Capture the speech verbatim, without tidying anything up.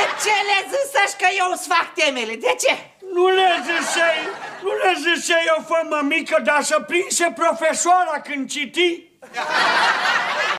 ce le zicești că eu îți fac temele? De ce? Nu le ziceai, nu le ziceai o fămă mică, dar să prinse profesoara când citi?